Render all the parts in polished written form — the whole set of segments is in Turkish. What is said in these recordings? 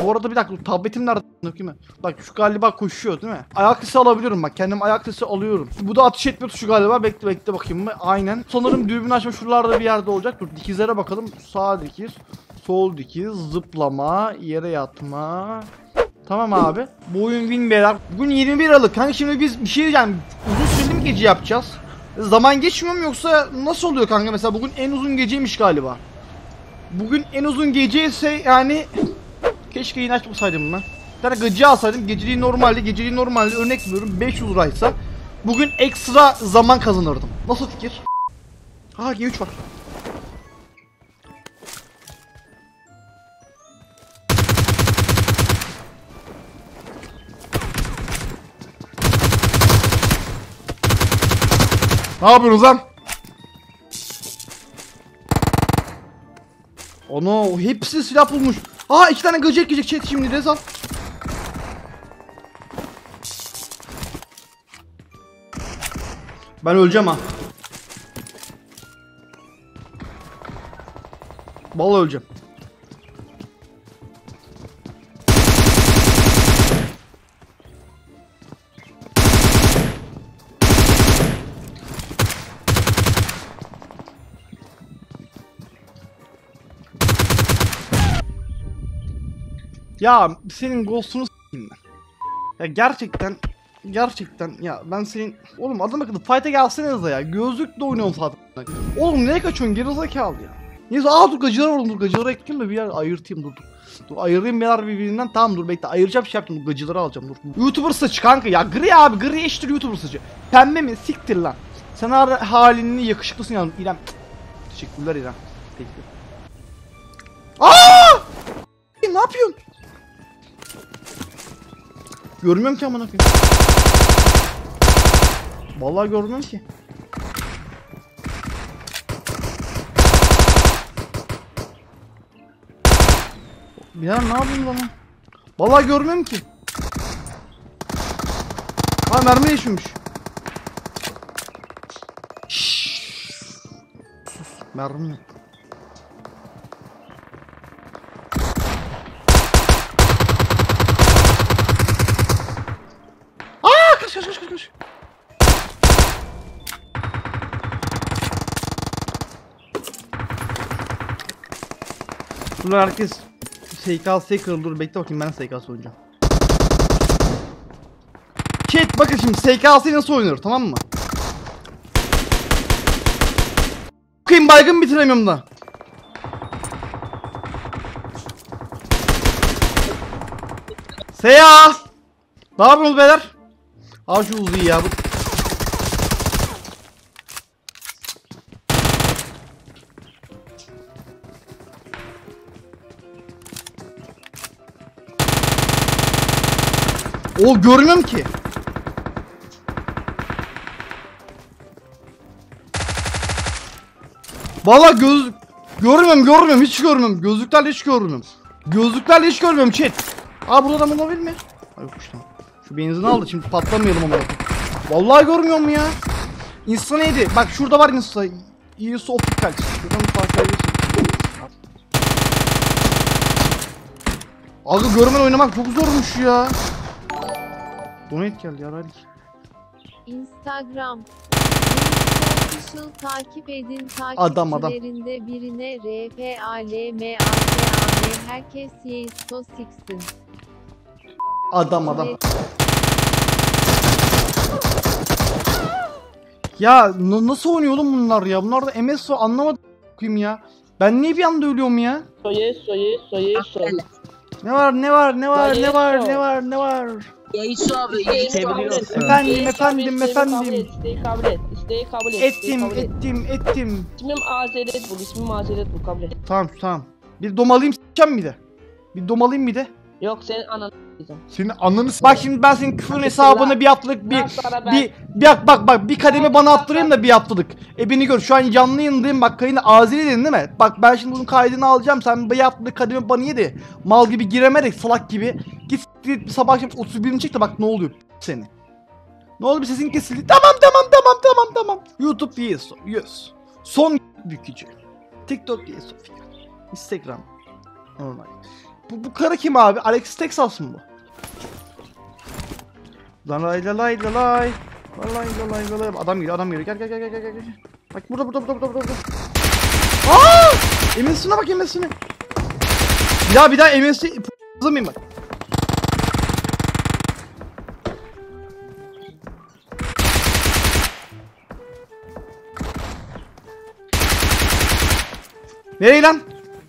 Bu arada bir dakika, tabletim nerede? Bakayım. Bak şu galiba koşuyor değil mi? Ayak sesi alabiliyorum bak. Kendim ayak sesi alıyorum. Bu da ateş etme tuşu galiba. Bekle bakayım mı? Aynen. Sanırım dürbün açma şuralarda bir yerde olacak. Dur dikizlere bakalım. Sağ dikiz, sol dikiz, zıplama, yere yatma. Tamam abi. Bu oyun win beyler. Bugün 21 Aralık. Kanka şimdi biz bir şey diyeceğim. Uzun süreli mi gece yapacağız? Zaman geçmiyor mu yoksa nasıl oluyor kanka? Mesela bugün en uzun geceymiş galiba. Bugün en uzun gece ise yani keşke yine açmasaydım ben. Bir tane gıcı alsaydım. Geceliği normalde örnek veriyorum 500 liraysa bugün ekstra zaman kazanırdım. Nasıl fikir? Ha G3 var. Ne yapıyorsunuz lan? Ono hepsi silah bulmuş. Aa 2 tane gıcık gidecek chat şimdi Rezal. Ben öleceğim ha. Vallahi öleceğim. Ya senin ghost'unu s**eyim ben. Ya gerçekten ya ben senin oğlum adam akıllı fight'e gelsenize ya. Gözlükle oynuyorsun zaten. Oğlum neye kaçıyorsun gerizekalı ya. Neyse dur gacılar oğlum, dur gacıları ekleyeyim de bir yer ayırtayım dur. Dur ayırayım bir birbirinden, tamam dur bekle ayıracağım şey yaptım, gacıları alacağım dur. YouTuber saçı kanka ya, gri abi, gri eşittir YouTuber saçı. Pembe mi siktir lan. Sen halini yakışıklısın ya İrem. Teşekkürler İrem. Teşekkür. Ne yapıyorsun? Görmüyorum ki amına koyayım. Vallahi görmüyorum ki. Ya ne yapayım bana? Vallahi görmüyorum ki. Ha mermi değişmiş. Sus. Mermi yok. Kaç. Şunlar herkes SKS'ye kırılır. Bekle bakayım, ben SKS oynayacağım. Chat bakın şimdi SKS'yi nasıl oynanır, tamam mı? Bakayım baygın bitiremiyorum da. Seya! Ne yapıyorsunuz beyler? Al şu Uzi'yi ya. O görmüyorum ki. Vallahi görmüyorum hiç görmüyorum. Gözlüklerle hiç görmüyorum chat. Burada adam olabilir mi? Yokmuş tamam. Şu benzini aldı şimdi, patlamayalım ama. Vallahi görmüyorum ya. İnsan neydi? Bak şurada var insan. İyisi optikal. Şuradan parçalayabilirsin. Abi görmen oynamak çok zormuş ya. Donate geldi ya hadi. Instagram. Official takip edin, Adam. takipçilerinde birine RPALMATAN herkes yesto siksin. Adam. Ya nasıl oynuyor oğlum bunlar ya? Bunlar da MS anlamadım ya. Ben niye bir anda ölüyorum ya? Ne var? Yeisu abi, Yeisu abi. Efendim. İsteği kabul et. Ettim. İsmim Mazeret bul, kabul et. Tamam. Bir domalayayım s**eceğim bir de. Yok senin ananı diyeceğim. Senin ananı bak şimdi ben senin küfür hesabını bir haftalık bak bir kademe bana attırayım da bir haftalık. Beni gör şu an canlı yayındayım bak, kayını Azeri dedin değil mi? Bak ben şimdi bunun kaydını alacağım, sen bir haftalık kademe bana yedi. Mal gibi giremedik salak gibi. Git sabah akşam 31'ini çek de bak ne oluyor seni. Ne oldu, bir sesin kesildi. Tamam. YouTube yes. Son bükücü. TikTok yes. Instagram normal. Bu karı kim abi? Alexis Texas mı bu? Lan lay lay lay lay lay. Lay lay lay lay. Adam geliyor. Gel. Bak burada. Aa! MS'ine bak MS'ine. Ya bir daha MS'i p***lamayayım bak. Nereye lan?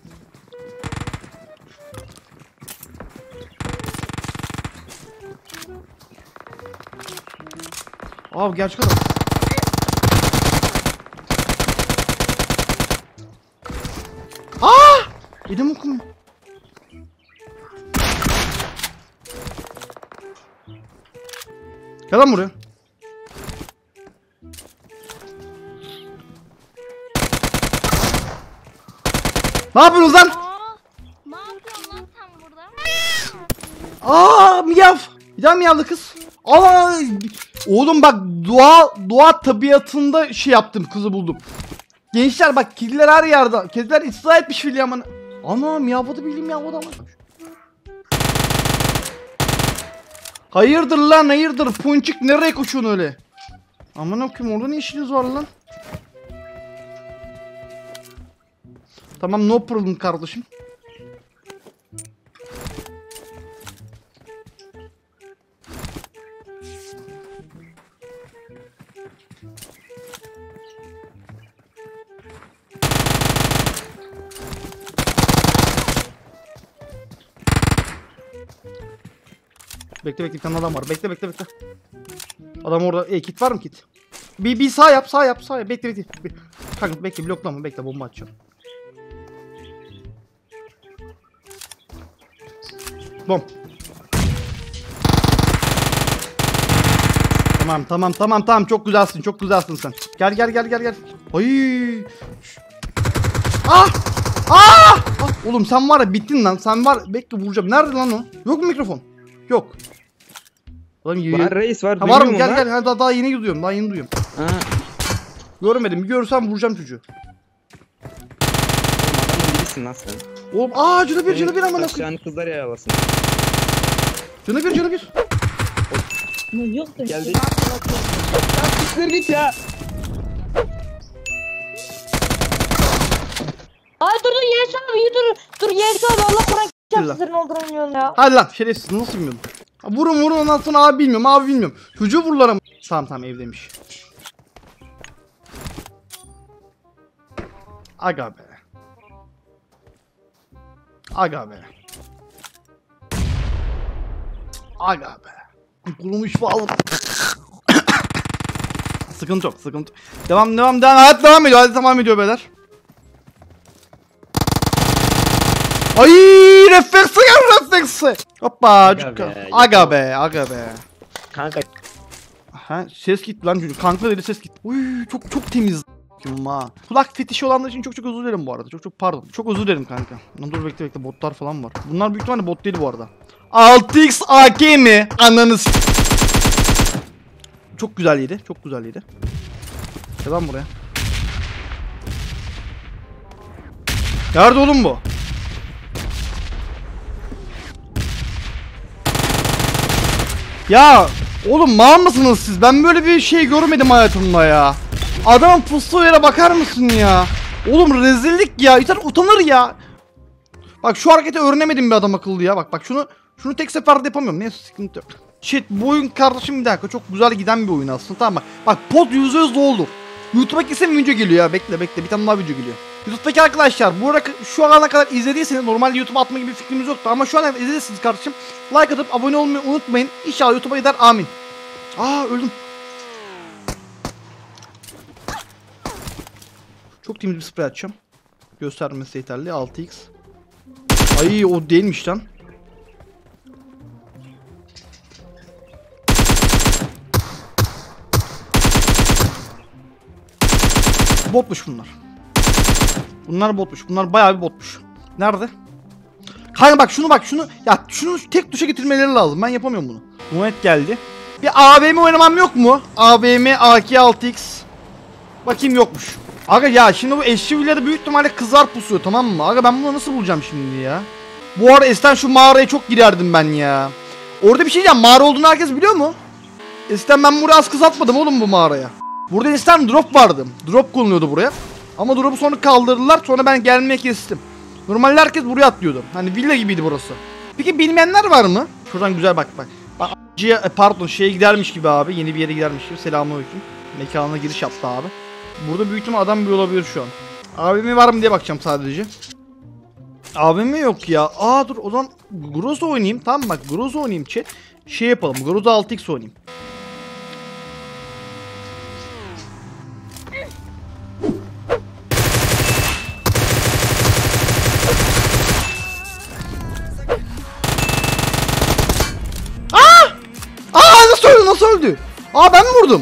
Abi gerçek adam. Elim okumuyor. Gel lan buraya. Ne yapıyorsunuz lan? Ne yapıyorsun lan sen burada? Miyav. Bir daha miyavlı kız. Oğlum bak doğa tabiatında şey yaptım, kızı buldum. Gençler bak, kediler her yerde. Kediler ıslah etmiş William'ını. Ana miyavladı, bildiğin miyavladı ama. Hayırdır lan, hayırdır? Ponçik nereye koşuyorsun öyle? Aman okuyum, orada ne işiniz var lan? Tamam, no problem kardeşim. Bekle bir tane adam var. Bekle. Adam orada. Kit var mı kit? Bir sağ yap. Bekle. Kanka bekle, bloklama, bekle, bomba atacağım. Bom. Tamam, çok güzelsin sen. Gel. Ay. Oğlum sen var ya, bittin lan. Sen var, bekle vuracağım. Nerede lan o? Yok mu mikrofon? Yok. Var reis var. Ha, var mı? Gel. Ha, daha yeni duyuyorum. Ha. Görmedim. Bir görsem vuracağım çocuğu. Adamın birisin lan sen. Oğlum canı bir amına koyayım. Aşağını kızlar yaralasın. Canı bir. Yok da. Geldi. Siktir git ya. Ay dur Yeğiz abi iyi dur Yeğiz abi Allah Kur'an kitapsızların olduramıyorsun ya. Hadi lan şerefsiz, nasıl bilmiyordum? Vurun ondan sonra abi bilmiyorum. Çocuğu vururlar ama. Tamam evdeymiş. Aga be. Kurumuş falan. Sıkıntı yok. Devam. Hayat devam ediyor beyler. Ay refleksi. Hoppa. Aga be. Kanka. Ha, ses gitti lan çocuk. Kanka dedi, ses gitti. Uy çok temiz. Ha. Kulak fetişi olanlar için çok özür dilerim bu arada. Çok pardon. Çok özür dilerim kanka. Dur bekle, botlar falan var. Bunlar büyük ihtimalle bot değil bu arada. 6x AK mi? Ananı s***. Çok güzel yedi. Gel lan buraya. Nerede oğlum bu? Ya oğlum mal mısınız siz? Ben böyle bir şey görmedim hayatımda ya. Adamın pustuğu yere bakar mısın ya? Oğlum rezillik ya. Yeter, utanır ya. Bak şu hareketi öğrenemedim bir adam akıllı ya. Bak şunu tek seferde yapamıyorum. Neyse, sıkıntı yok. Shit, bu oyun kardeşim bir dakika çok güzel giden bir oyun aslında, tamam bak pod %100 doldu. YouTube'a kesin video geliyor ya, bekle bir tane daha video geliyor. YouTube'daki arkadaşlar bu arada şu ana kadar izlediyseniz, normalde YouTube'a atma gibi bir fikrimiz yoktu ama şu an izlediyseniz kardeşim like atıp abone olmayı unutmayın. İnşallah YouTube'a gider, amin. Öldüm. Çok temiz bir sprey atacağım. Göstermesi yeterli. 6x. Ay o değilmiş lan. Botmuş bunlar. Bunlar botmuş. Bunlar bayağı bir botmuş. Nerede? Kanka bak şunu ya şunu tek tuşa getirmeleri lazım. Ben yapamıyorum bunu. Muhammed geldi. Bir AVM oynamam yok mu? AVM AK6X. Bakayım, yokmuş. Aga ya şimdi bu SUV'leri büyük ihtimalle kızar pusuyor, tamam mı? Aga ben bunu nasıl bulacağım şimdi ya? Bu arada eskiden şu mağaraya çok girerdim ben ya. Orada bir şey diyeceğim. Mağara olduğunu herkes biliyor mu? Eskiden ben buraya az kız atmadım oğlum bu mağaraya. Burada eskiden drop vardı. Drop konuluyordu buraya. Ama drop'u sonra kaldırdılar. Sonra ben gelmeye kestim. Normalde herkes buraya atlıyordu. Hani villa gibiydi burası. Peki bilmeyenler var mı? Şuradan güzel bak. Bak pardon şeye gidermiş gibi abi. Yeni bir yere gidermiş gibi. Selamünaleyküm. Mekanına giriş yaptı abi. Burada büyük ihtimal adam bir olabilir şu an. Abimi var mı diye bakacağım sadece. Abim mi yok ya? Aa dur o zaman Groza oynayayım. Tamam bak Groza oynayayım chat. Şey yapalım. Groza 6x oynayayım. Nasıl öldü? Aa ben mi vurdum?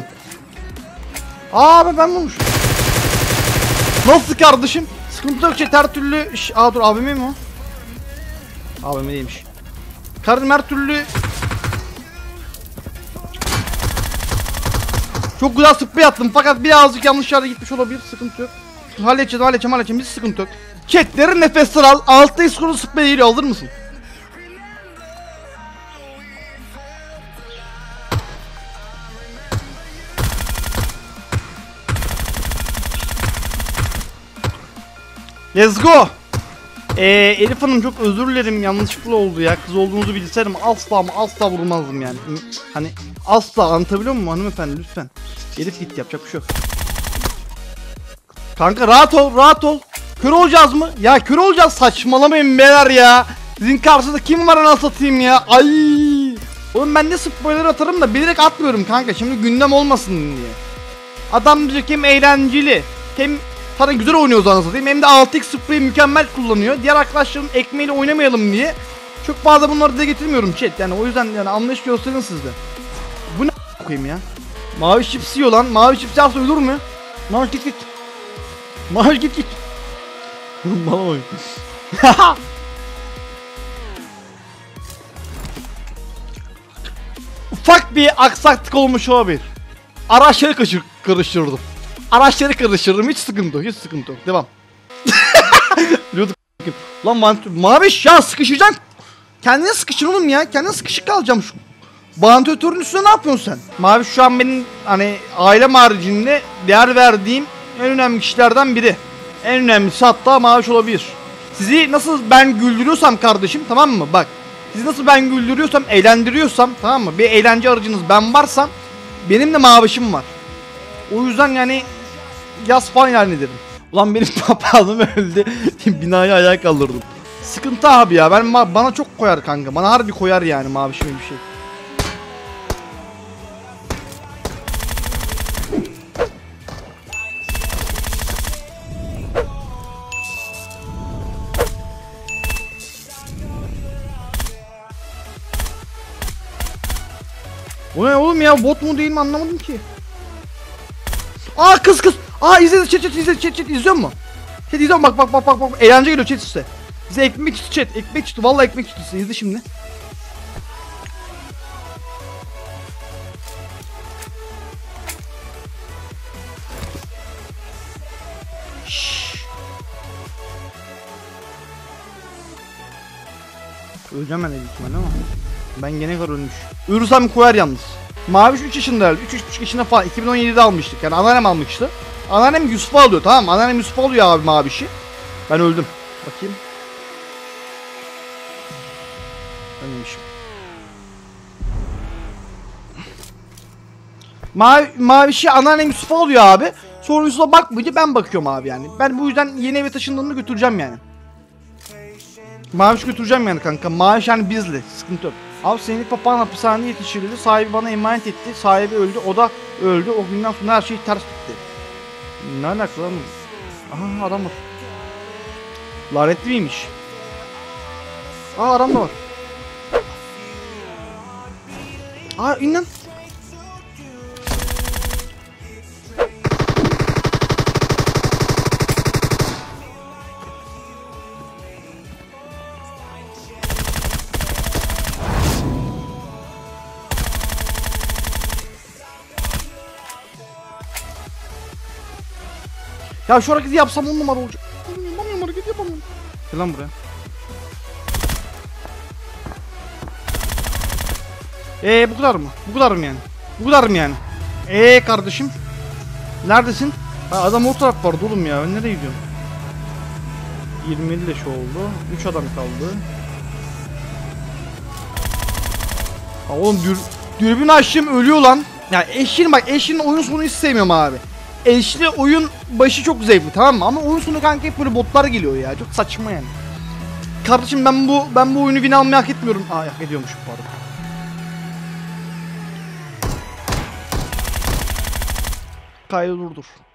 Aa ben vurmuşum. Nasıl kardeşim? Sıkıntı yok her türlü. Aa dur abim mi o? Abim değilmiş. Kardeşim her türlü. Çok güzel sprey attım fakat birazcık yanlış yere gitmiş olabilir. Sıkıntı yok. Halledeceğim hiç sıkıntı yok. Chatlerin nefesleri al. Altta iskolu sprey geliyor, alır mısın? Let's go. Elif Hanım çok özür dilerim, yanlışlıkla oldu ya. Kız olduğunuzu bilseydim asla vurmazdım yani. Hani asla, anlatabiliyor muyum hanımefendi, lütfen. Elif gitti, yapacak bir şey yok. Kanka rahat ol. Kör olacağız mı? Ya kör olacağız, saçmalamayın beyler ya. Sizin karşınızda kim var anasını satayım ya? Ay. Oğlum ben de spoiler atarım da bilerek atmıyorum kanka. Şimdi gündem olmasın diye. Adam diyecek hem eğlenceli hem sana güzel oynuyoruz anasını satayım, hem de 6x spray'i mükemmel kullanıyor. Diğer arkadaşların ekmeğiyle oynamayalım diye çok fazla bunları dile getirmiyorum chat. Yani o yüzden yani anlayış gösterin siz de. Bu ne koyayım ya? Mavi çips yiyor lan. Mavi çips yerse ölür mü? Mavi git. Mavi git. Bana oyun. Ufak bir aksaklık olmuş olabilir. Araçları karıştırdım. Hiç sıkıntı yok. Devam. Lan mavi ya, sıkışacaksın. Kendine sıkışın oğlum ya. Kendine sıkışık kalacağım şu. Vantilatörün üstüne ne yapıyorsun sen? Mavi şu an benim hani ailem haricinde değer verdiğim en önemli kişilerden biri. En önemlisi hatta Maviş olabilir. Sizi nasıl ben güldürüyorsam kardeşim, tamam mı? Bak. Sizi nasıl ben güldürüyorsam, eğlendiriyorsam, tamam mı? Bir eğlence aracınız ben varsam benim de Maviş'im var. O yüzden yani yaz falan ilan ederim. Ulan benim papağanım öldü. Binayı ayağa kaldırdım. Sıkıntı abi ya. Bana çok koyar kanka. Bana harbi koyar yani Maviş'ime bir şey. O ne oğlum ya, bot mu değil mi anlamadım ki. Aa kız. Aa izle chat izliyor mu? Chat izliyorum bak eğlence geliyor chat size. Bize ekmek çıktı chat, ekmek çıktı vallahi, ekmek çıktı size, izle şimdi. Öleceğim ben de büyük ihtimalle ama ben gene kadar ölmüş. Ölürsem koyar yalnız. Maviş 3 yaşında herhalde. 3,5 yaşında falan. 2017'de almıştık. Yani anneannem almıştı. Anneannem Yusuf'u alıyor, tamam mı? Anneannem Yusuf'u alıyor abi Maviş'i. Ben öldüm. Bakayım. Ölmemişim. Maviş'i anneannem Yusuf'u alıyor abi. Sonra Yusuf'a bakmayınca ben bakıyorum abi yani. Ben bu yüzden yeni eve taşındığımda götüreceğim yani. Maviş götüreceğim yani kanka. Maviş yani bizle. Sıkıntı yok. Abi senin papağan hapishaneye yetiştirildi. Sahibi bana emanet etti. Sahibi öldü. O da öldü. O günden sonra her şey ters gitti. Ne alaka lan? Aha adam var. Lanetli miymiş? Aa adam da var. Aa in lan. Ya şu hareketi yapsam 10 numara olacak. Yapamıyorum, hareketi yapamıyorum. Gel lan buraya. Bu kadar mı? Bu kadar mı yani? Bu kadar mı yani? Kardeşim. Neredesin? Ha, adam o taraf vardı oğlum ya. Ben nereye gidiyorum? 20 leş oldu. 3 adam kaldı. Ha, oğlum dürbün açtım ölüyor lan. Ya eşin bak eşinin oyun sonu hiç sevmiyorum abi. Eşli oyun başı çok zevkli tamam mı? Ama oyun sonu kanka hep böyle botlar geliyor ya. Çok saçma yani. Kardeşim ben bu oyunu win almayı hak etmiyorum. Hak ediyormuşum pardon. Kaydı durdur.